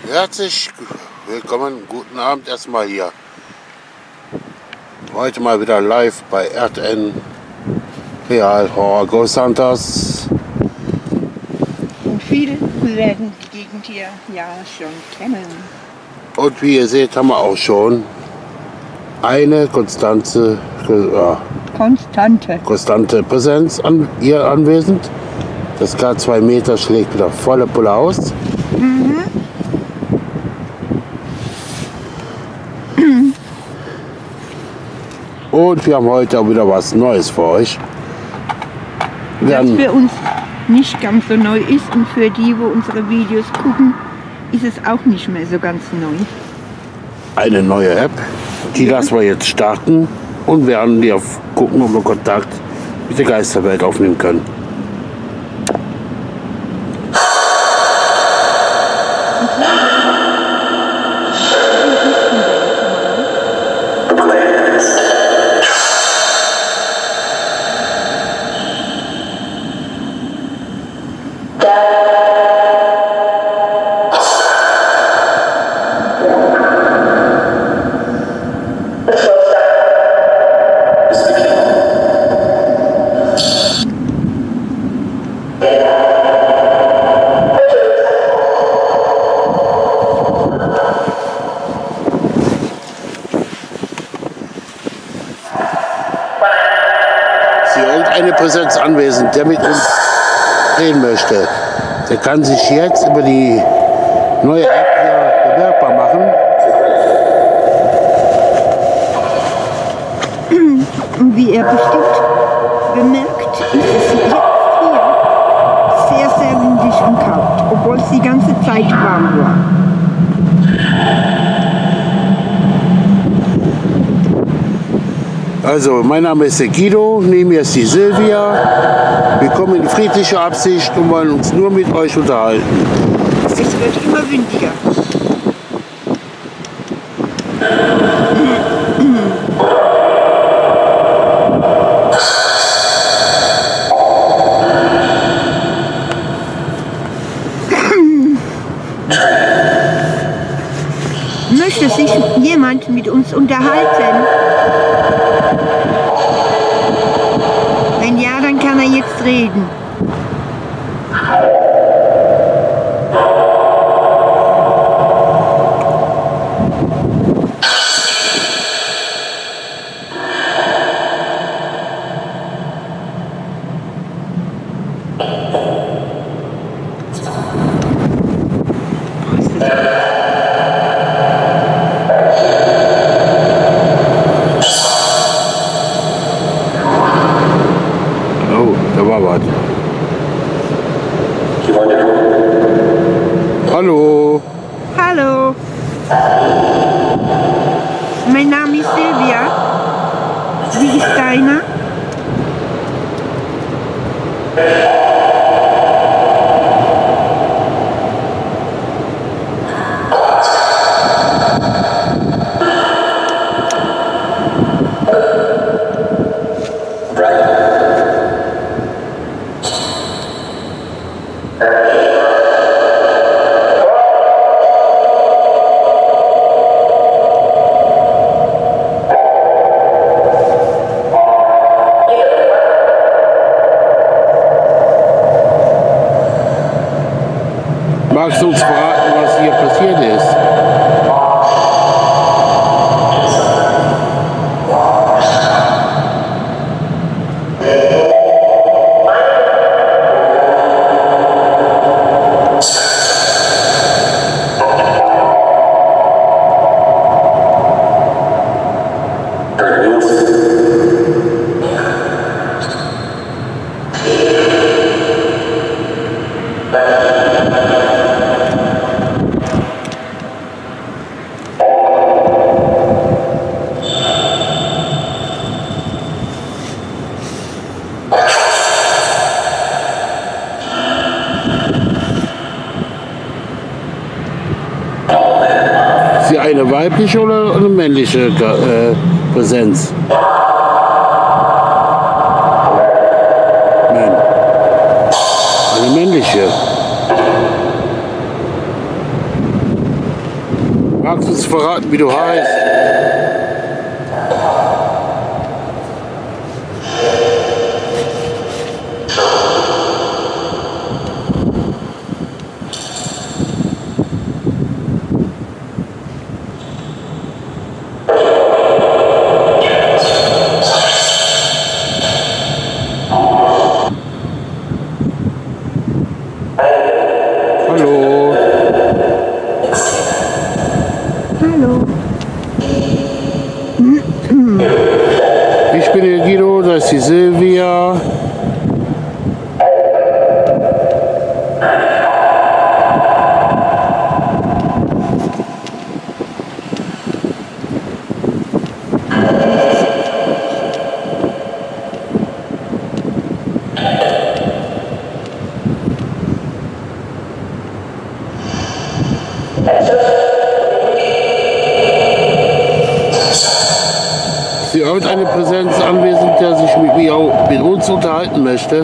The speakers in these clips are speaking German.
Herzlich willkommen, guten Abend erstmal hier. Heute mal wieder live bei RTN Real Horror Ghost Hunters. Und viele werden die Gegend hier ja schon kennen. Und wie ihr seht, haben wir auch schon eine konstante Präsenz hier anwesend. Das K2 Meter schlägt wieder volle Pulle aus. Und wir haben heute auch wieder was Neues für euch. Was für uns nicht ganz so neu ist und für die, wo unsere Videos gucken, ist es auch nicht mehr so ganz neu. Eine neue App, die lassen wir jetzt starten und werden dir gucken, ob wir Kontakt mit der Geisterwelt aufnehmen können. Eine Präsenz anwesend, der mit uns reden möchte, der kann sich jetzt über die neue App hier bemerkbar machen. Und wie er bestimmt bemerkt, ist es jetzt hier sehr, sehr windig und kalt, obwohl es die ganze Zeit warm war. Also, mein Name ist der Guido, neben mir ist die Silvia. Wir kommen in friedlicher Absicht und wollen uns nur mit euch unterhalten. Es wird immer windiger. Möchte sich jemand mit uns unterhalten? Wenn ja, dann kann er jetzt reden. Hallo. Hallo. Mein Name ist Silvia. Wie ist deiner? Magst du uns verraten, was hier passiert ist? Ist sie eine weibliche oder eine männliche Präsenz? Nein. Eine männliche. Magst du uns verraten, wie du heißt? Hallo. Hallo. Ich bin der Guido, das ist die Silvia. Ist hier irgendeine Präsenz anwesend, der sich mit uns unterhalten möchte?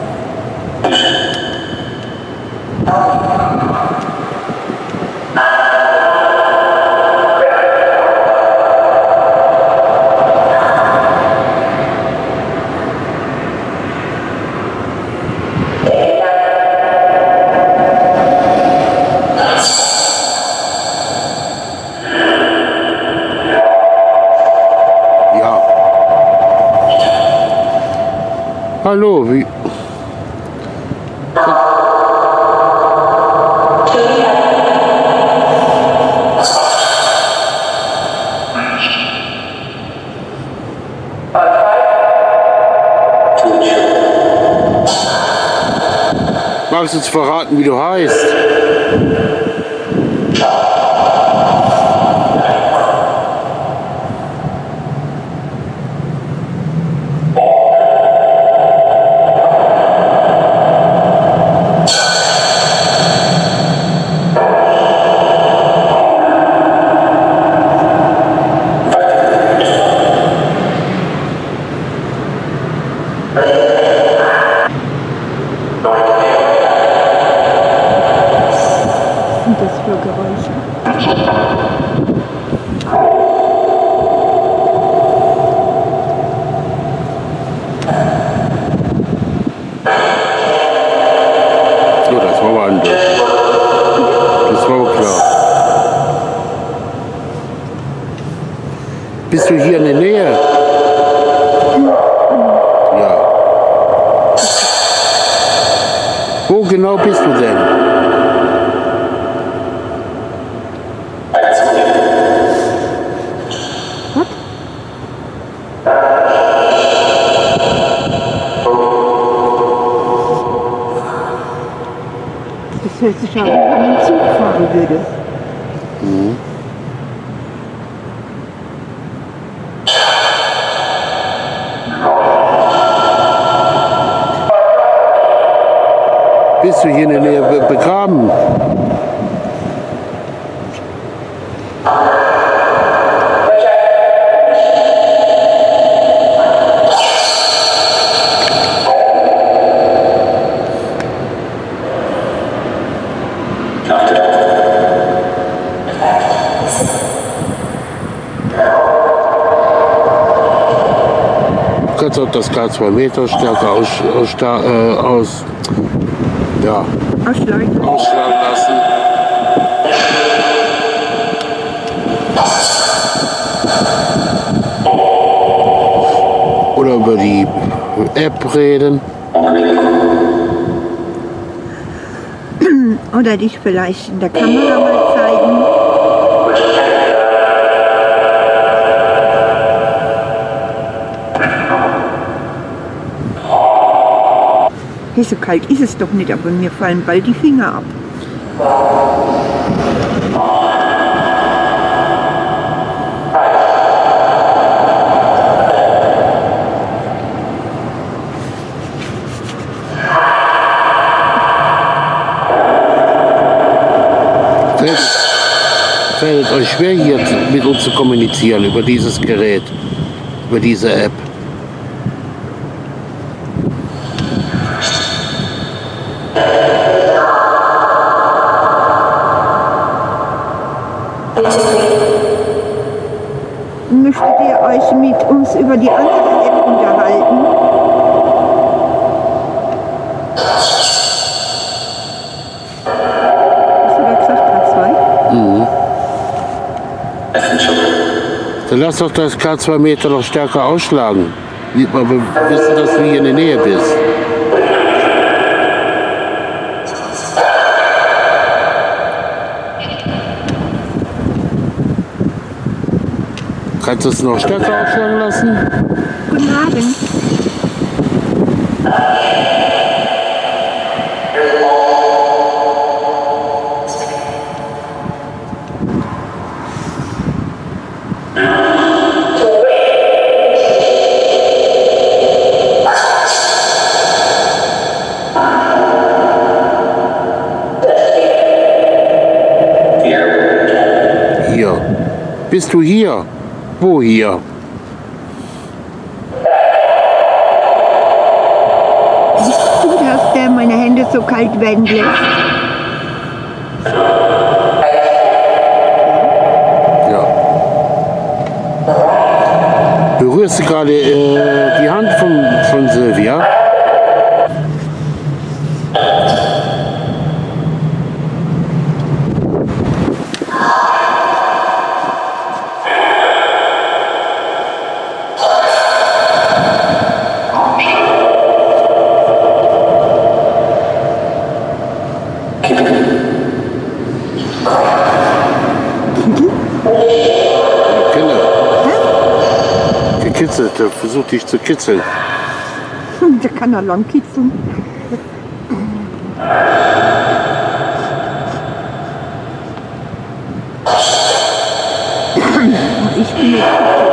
Ja. Hallo, wie? Magst du uns verraten, wie du heißt? Was sind das für Geräusche? Oh, das war aber anders. Das war aber klar. Bist du hier in der Nähe? Ja. Wo genau bist du denn? Was? Das hört sich an, wenn man einen Zug fahren würde. Bist du hier in der Nähe begraben? Du kannst auch das K2 Meter stärker Ausschlagen. ausschlagen lassen. Oder über die App reden. Oder dich vielleicht in der Kamera mal zeigen. Hey, so kalt ist es doch nicht, aber mir fallen bald die Finger ab. Fällt euch schwer, hier mit uns zu kommunizieren über dieses Gerät, über diese App? Bitte euch mit uns über die andere App unterhalten? Hast du da gesagt, K2? Mhm. Dann lass doch das K2 Meter noch stärker ausschlagen. Aber wissen, dass du hier in der Nähe bist. Kannst du es noch stärker ausschlagen lassen? Guten Abend. Hier. Bist du hier? Wo hier? Bist du das, der meine Hände so kalt werden lässt? Ja. Berührst du gerade die Hand von Silvia? Gekitzelt, der versucht dich zu kitzeln. Der kann er lang kitzeln. Ich bin nicht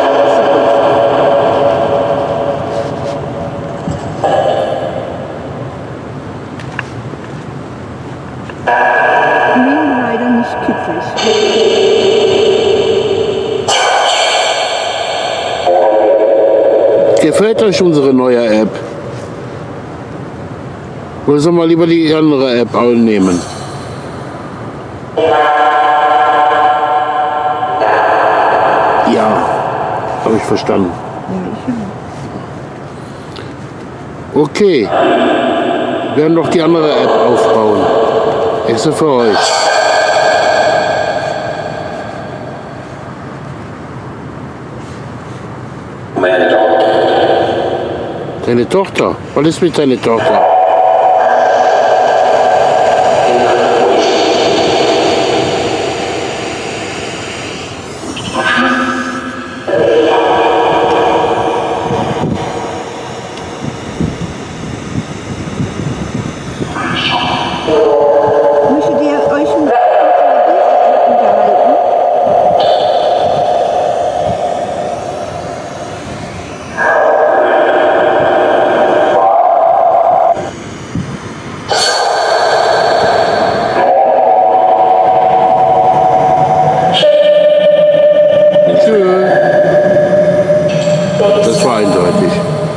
Ich bin leider nicht kitzlig. Gefällt euch unsere neue App? Oder sollen wir lieber die andere App nehmen? Ja, habe ich verstanden. Ja, ich Okay, wir werden doch die andere App aufbauen. Extra für euch. Deine Tochter? Was ist mit deiner Tochter? Möchtet ihr euch mit dieser App unterhalten? Das war eindeutig.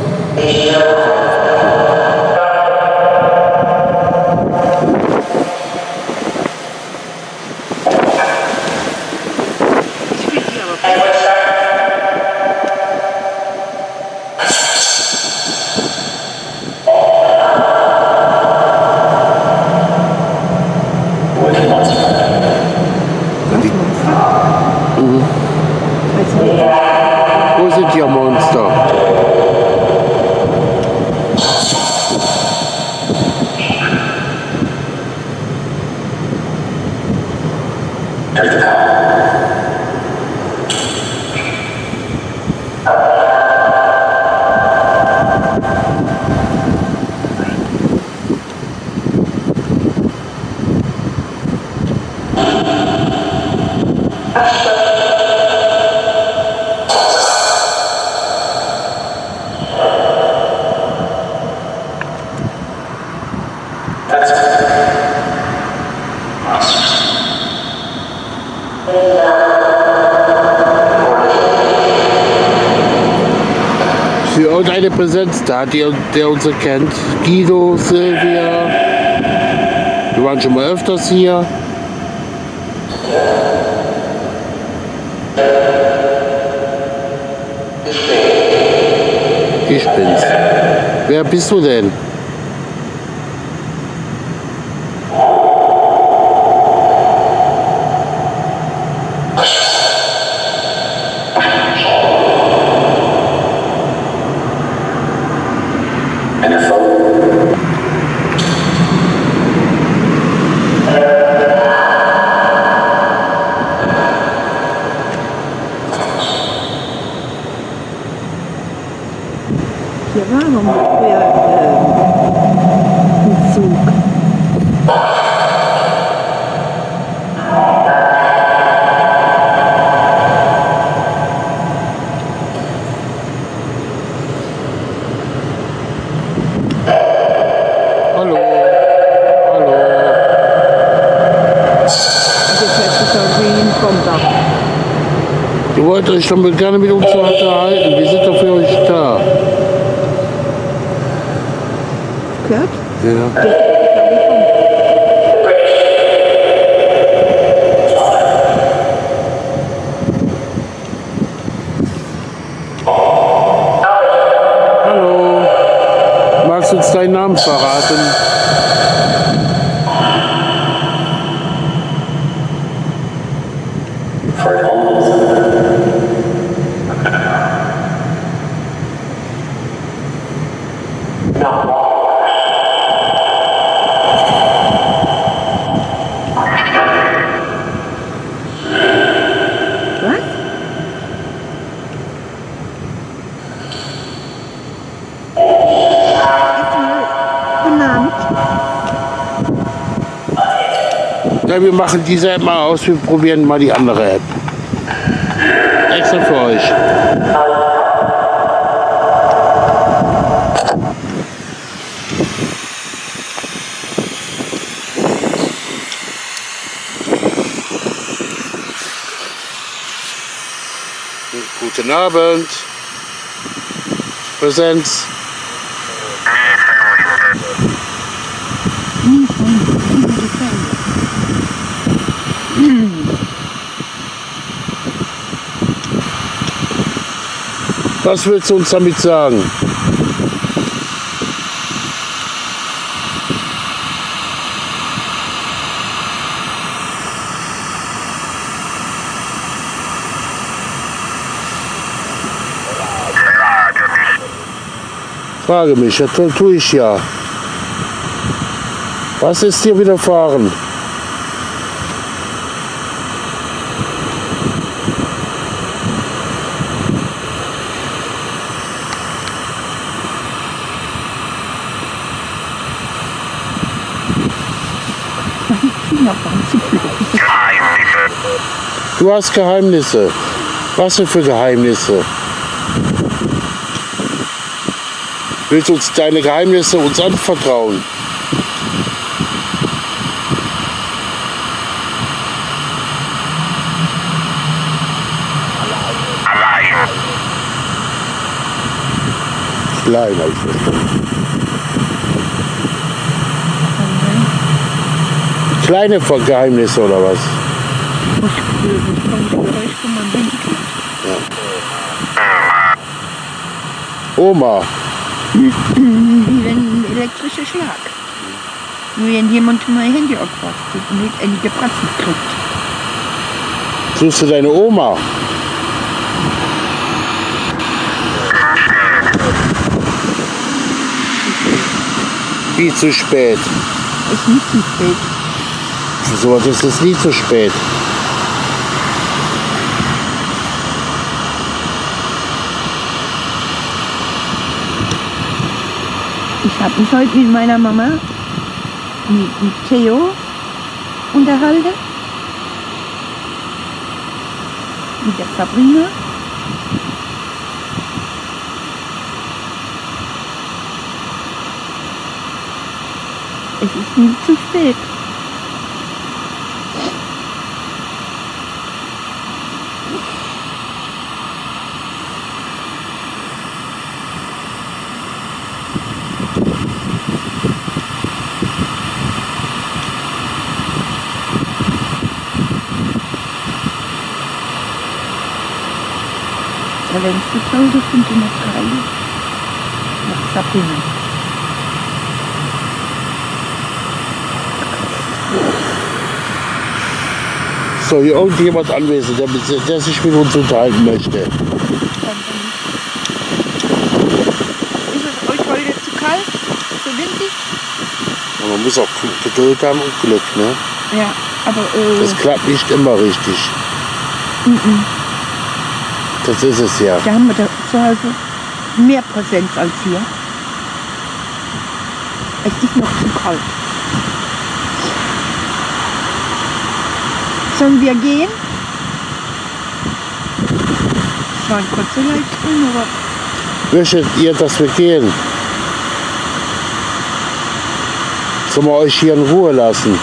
Wo sind die Monster? Für irgendeine Präsenz da, der uns erkennt. Guido, Silvia. Wir waren schon mal öfters hier. Ich bin's. Wer bist du denn? Hier war noch mal früher ein Zug. Hallo. Hallo. Das heißt, es soll hinkommen da. Ihr wollt euch doch gerne mit uns unterhalten. Wir sind doch für euch da. Gehört? Ja. Hallo. Magst du uns deinen Namen verraten? Was? Erstmal benannt. Ja, wir machen diese App mal aus. Wir probieren mal die andere App. Extra für euch. Guten Abend. Präsenz. Was willst du uns damit sagen? Frage mich, ja, tue ich ja. Was ist dir widerfahren? Du hast Geheimnisse. Was denn für Geheimnisse? Willst du uns deine Geheimnisse uns anvertrauen? Klein, hab ich verstanden. Kleine Geheimnisse oder was? Ja. Oma. Wie ein elektrischer Schlag. Nur wenn jemand mein Handy aufpasst und nicht einige Pratzen kriegt. Suchst du deine Oma? Wie zu spät? Ist nicht zu spät. So was ist es nie zu spät. Ich habe mich heute mit meiner Mama, mit Theo, unterhalten. Mit der Sabrina. Es ist nie zu spät. Der längste Zoll, das sind die noch 3. Sabine. So, hier irgendjemand anwesend, der sich mit uns unterhalten möchte. Ist es euch heute zu kalt? Zu windig? Ja, man muss auch Geduld haben und Glück, ne? Ja, aber Das klappt nicht immer richtig. Das ist es ja. da haben wir da zu Hause mehr Präsenz als hier. Es ist noch zu kalt. Sollen wir gehen? Das war ein kurzer Livestream, aber Möchtet ihr, dass wir gehen? Sollen wir euch hier in Ruhe lassen?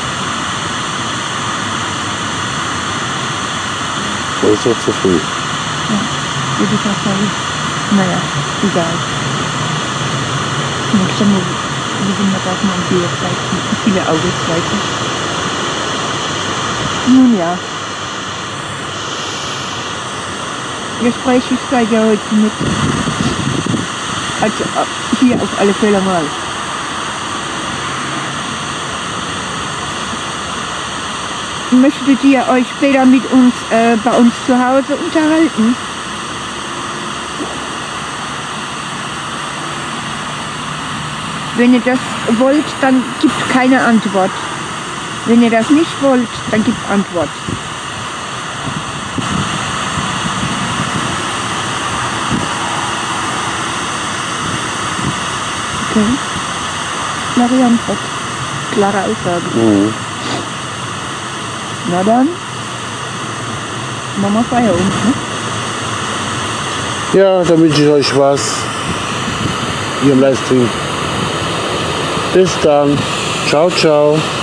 Oder ist das zu früh? würde ich auch sagen. Naja, egal. Nächstes Mal wissen wir das mal die Zeit, viele Augenzeiten. Nun ja. Gesprächig seid ihr heute mit. Also hier auf alle Fälle mal. Möchtet ihr euch später mit uns bei uns zu Hause unterhalten? Wenn ihr das wollt, dann gibt keine Antwort. Wenn ihr das nicht wollt, dann gibt Antwort. Okay. Klare Antwort. Klare Aussage. Mhm. Na dann, machen wir Feierabend, ne? Ja, dann wünsche ich euch Spaß hier im Livestream. Bis dann. Ciao, ciao.